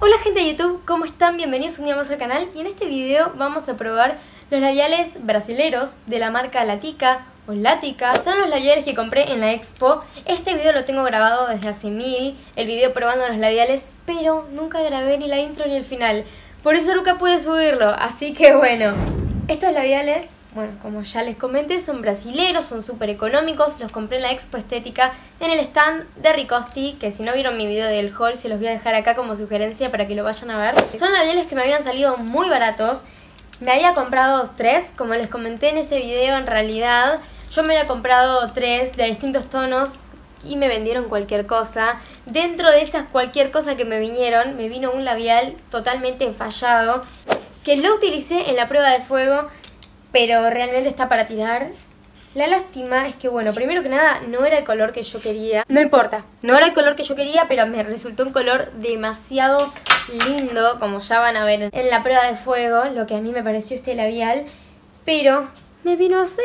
Hola gente de YouTube, ¿cómo están? Bienvenidos un día más al canal y en este video vamos a probar los labiales brasileros de la marca Latica o Lática. Son los labiales que compré en la expo. Este video lo tengo grabado desde hace mil, el video probando los labiales, pero nunca grabé ni la intro ni el final. Por eso nunca pude subirlo, así que bueno. Estos labiales, bueno, como ya les comenté, son brasileros, son súper económicos. Los compré en la Expo Estética en el stand de Ricosti, que si no vieron mi video del haul se los voy a dejar acá como sugerencia para que lo vayan a ver. Son labiales que me habían salido muy baratos. Me había comprado 3, como les comenté en ese video. En realidad yo me había comprado 3 de distintos tonos y me vendieron cualquier cosa. Dentro de esas cualquier cosa que me vinieron, me vino un labial totalmente fallado, que lo utilicé en la prueba de fuego, pero realmente está para tirar. La lástima es que, bueno, primero que nada, no era el color que yo quería. No importa, no era el color que yo quería, pero me resultó un color demasiado lindo, como ya van a ver en la prueba de fuego, lo que a mí me pareció este labial. Pero me vino así,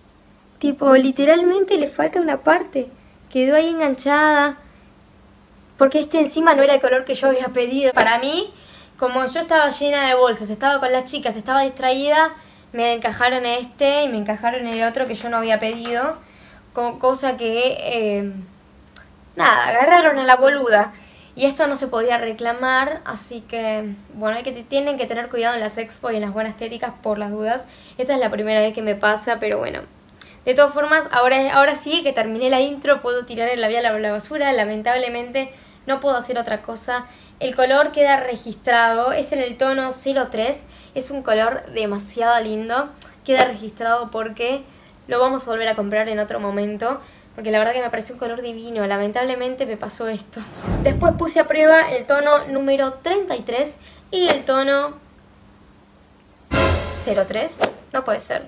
tipo, literalmente le falta una parte. Quedó ahí enganchada, porque este encima no era el color que yo había pedido. Para mí, como yo estaba llena de bolsas, estaba con las chicas, estaba distraída, me encajaron este y me encajaron el otro que yo no había pedido. Cosa que, nada, agarraron a la boluda. Y esto no se podía reclamar, así que, bueno, tienen que tener cuidado en las expo y en las buenas estéticas por las dudas. Esta es la primera vez que me pasa, pero bueno. De todas formas, ahora sí que terminé la intro, puedo tirar el labial a la basura. Lamentablemente no puedo hacer otra cosa. El color queda registrado, es en el tono 03, es un color demasiado lindo. Queda registrado porque lo vamos a volver a comprar en otro momento, porque la verdad que me pareció un color divino. Lamentablemente me pasó esto. Después puse a prueba el tono número 33 y el tono 03, no puede ser.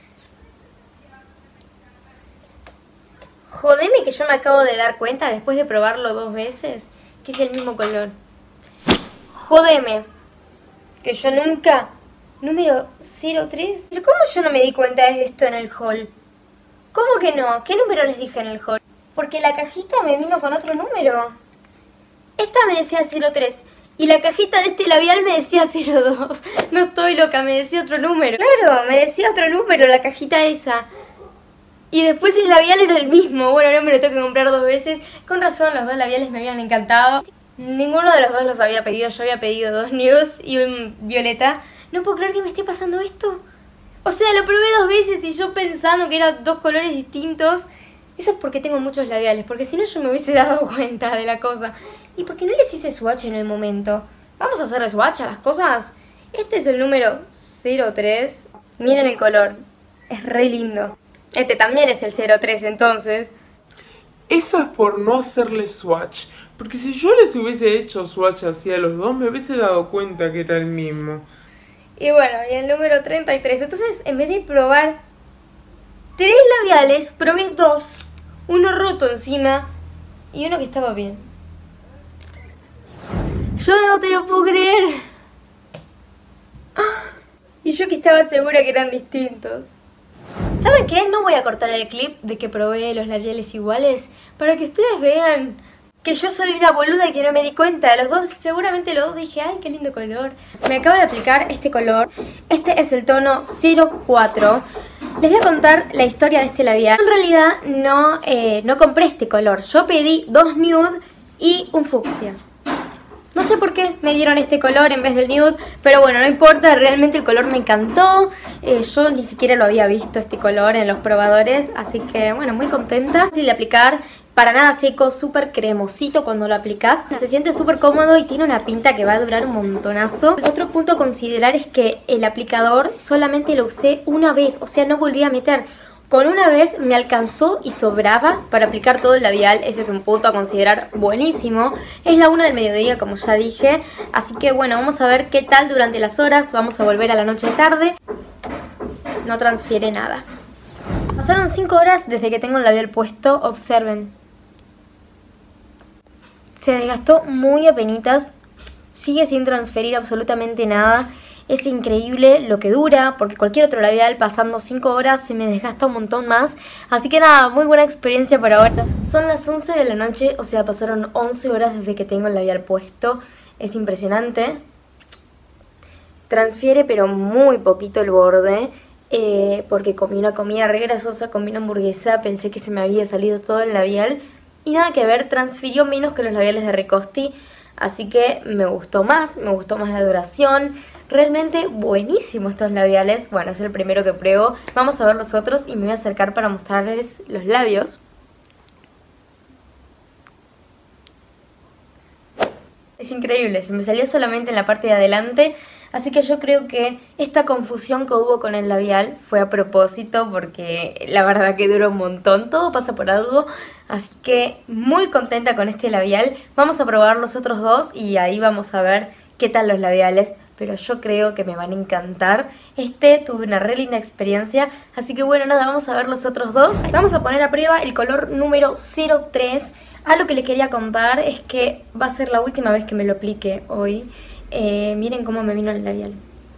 Jodeme que yo me acabo de dar cuenta después de probarlo 2 veces que es el mismo color. Jodeme que yo nunca... Número 03. ¿Pero cómo yo no me di cuenta de esto en el haul? ¿Cómo que no? ¿Qué número les dije en el haul? Porque la cajita me vino con otro número. Esta me decía 03 y la cajita de este labial me decía 02. No estoy loca, me decía otro número. Claro, me decía otro número la cajita esa. Y después el labial era el mismo. Bueno, no me lo tengo que comprar 2 veces. Con razón, los 2 labiales me habían encantado. Ninguno de los 2 los había pedido. Yo había pedido 2 nudes y un violeta. No puedo creer que me esté pasando esto. O sea, lo probé 2 veces y yo pensando que eran 2 colores distintos. Eso es porque tengo muchos labiales, porque si no yo me hubiese dado cuenta de la cosa. Y porque no les hice swatch en el momento. Vamos a hacerle swatch a las cosas. Este es el número 03. Miren el color. Es re lindo. Este también es el 03 entonces. Eso es por no hacerle swatch. Porque si yo les hubiese hecho swatch así a los 2, me hubiese dado cuenta que era el mismo. Y bueno, y el número 33. Entonces, en vez de probar 3 labiales, probé 2. Uno roto encima y uno que estaba bien. Yo no te lo puedo creer. Y yo que estaba segura que eran distintos. ¿Saben qué? No voy a cortar el clip de que probé los labiales iguales para que ustedes vean que yo soy una boluda y que no me di cuenta. Los 2, seguramente los 2 dije, ay, qué lindo color. Me acabo de aplicar este color. Este es el tono 04. Les voy a contar la historia de este labial. En realidad no compré este color. Yo pedí 2 nude y un fucsia. No sé por qué me dieron este color en vez del nude, pero bueno, no importa, realmente el color me encantó. Yo ni siquiera lo había visto este color en los probadores, así que bueno, muy contenta. Fácil de aplicar, para nada seco, súper cremosito cuando lo aplicas. Se siente súper cómodo y tiene una pinta que va a durar un montonazo. Otro punto a considerar es que el aplicador solamente lo usé una vez, o sea, no volví a meter. Con una vez me alcanzó y sobraba para aplicar todo el labial. Ese es un punto a considerar buenísimo. Es la 1 del mediodía, como ya dije. Así que bueno, vamos a ver qué tal durante las horas. Vamos a volver a la noche de tarde. No transfiere nada. Pasaron 5 horas desde que tengo el labial puesto. Observen. Se desgastó muy apenitas. Sigue sin transferir absolutamente nada. Es increíble lo que dura, porque cualquier otro labial pasando 5 horas se me desgasta un montón más. Así que nada, muy buena experiencia por ahora. Son las 11 de la noche, o sea, pasaron 11 horas desde que tengo el labial puesto. es impresionante. Transfiere pero muy poquito el borde, porque comí una comida re grasosa, comí una hamburguesa, pensé que se me había salido todo el labial y nada que ver, transfirió menos que los labiales de Ricosti, así que me gustó más la duración. Realmente buenísimos estos labiales. Bueno, es el primero que pruebo. Vamos a ver los otros y me voy a acercar para mostrarles los labios. Es increíble, se me salió solamente en la parte de adelante. Así que yo creo que esta confusión que hubo con el labial fue a propósito, porque la verdad que dura un montón, todo pasa por algo. Así que muy contenta con este labial. Vamos a probar los otros dos y ahí vamos a ver qué tal los labiales. Pero yo creo que me van a encantar. Tuve una re linda experiencia. Así que bueno, nada, vamos a ver los otros dos. Vamos a poner a prueba el color número 03. Algo que les quería contar es que va a ser la última vez que me lo aplique hoy. Miren cómo me vino el labial.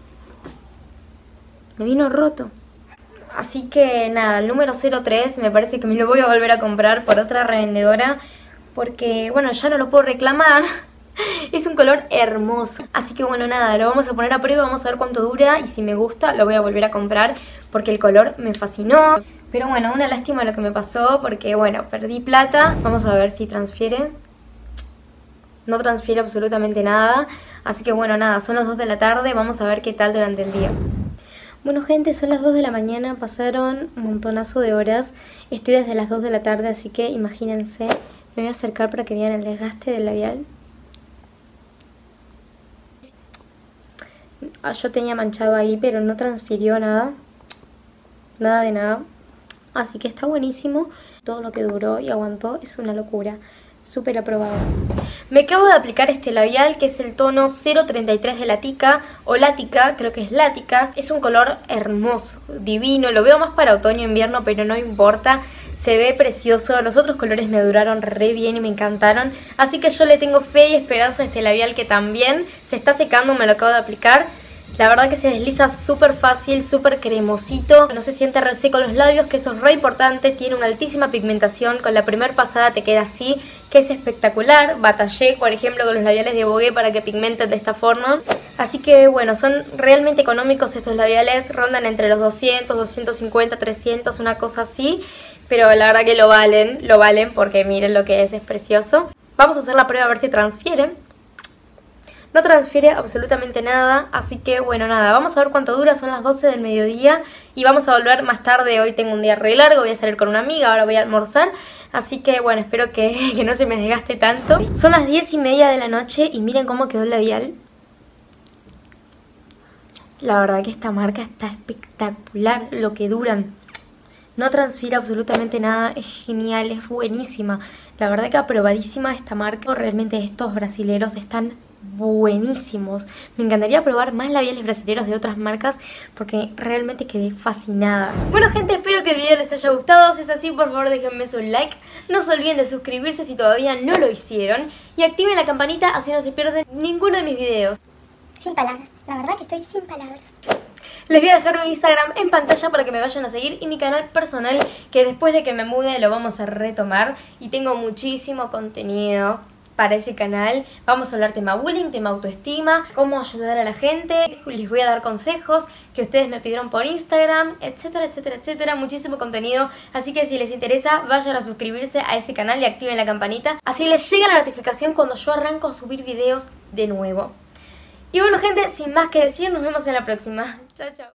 Me vino roto. Así que nada, el número 03 me parece que me lo voy a volver a comprar por otra revendedora, porque bueno, ya no lo puedo reclamar. Es un color hermoso. Así que bueno, nada, lo vamos a poner a prueba, vamos a ver cuánto dura y si me gusta lo voy a volver a comprar porque el color me fascinó. Pero bueno, una lástima lo que me pasó porque bueno, perdí plata. Vamos a ver si transfiere. No transfiere absolutamente nada. Así que bueno, nada, son las 2 de la tarde, vamos a ver qué tal durante el día. Bueno gente, son las 2 de la mañana, pasaron un montonazo de horas. Estoy desde las 2 de la tarde, así que imagínense. Me voy a acercar para que vean el desgaste del labial. Yo tenía manchado ahí, pero no transfirió nada. Nada de nada. Así que está buenísimo. Todo lo que duró y aguantó es una locura. Súper aprobado. Me acabo de aplicar este labial que es el tono 033 de Latica o Lática, creo que es Lática. Es un color hermoso, divino. Lo veo más para otoño e invierno, pero no importa. Se ve precioso. Los otros colores me duraron re bien y me encantaron. Así que yo le tengo fe y esperanza a este labial que también se está secando, me lo acabo de aplicar. La verdad que se desliza súper fácil, súper cremosito. No se siente reseco los labios, que eso es re importante. Tiene una altísima pigmentación. Con la primera pasada te queda así, que es espectacular. Batallé, por ejemplo, con los labiales de Vogue para que pigmenten de esta forma. Así que bueno, son realmente económicos estos labiales. Rondan entre los 200, 250, 300, una cosa así. Pero la verdad que lo valen porque miren lo que es precioso. Vamos a hacer la prueba a ver si transfieren. No transfiere absolutamente nada, así que bueno, nada, vamos a ver cuánto dura, son las 12 del mediodía y vamos a volver más tarde. Hoy tengo un día re largo, voy a salir con una amiga, ahora voy a almorzar, así que bueno, espero que no se me desgaste tanto. Son las 10:30 de la noche y miren cómo quedó el labial. La verdad que esta marca está espectacular, lo que duran. No transfiere absolutamente nada, es genial, es buenísima. La verdad que aprobadísima esta marca. Realmente estos brasileros están buenísimos. Me encantaría probar más labiales brasileños de otras marcas porque realmente quedé fascinada. Bueno gente, espero que el video les haya gustado. Si es así, por favor déjenme su like. No se olviden de suscribirse si todavía no lo hicieron y activen la campanita así no se pierden ninguno de mis videos. Sin palabras, la verdad que estoy sin palabras. Les voy a dejar mi Instagram en pantalla para que me vayan a seguir y mi canal personal, que después de que me mude lo vamos a retomar y tengo muchísimo contenido para ese canal. Vamos a hablar tema bullying, tema autoestima, cómo ayudar a la gente, les voy a dar consejos que ustedes me pidieron por Instagram, etcétera, etcétera, etcétera. Muchísimo contenido, así que si les interesa vayan a suscribirse a ese canal y activen la campanita, así les llega la notificación cuando yo arranco a subir videos de nuevo. Y bueno gente, sin más que decir, nos vemos en la próxima. Chao, chao.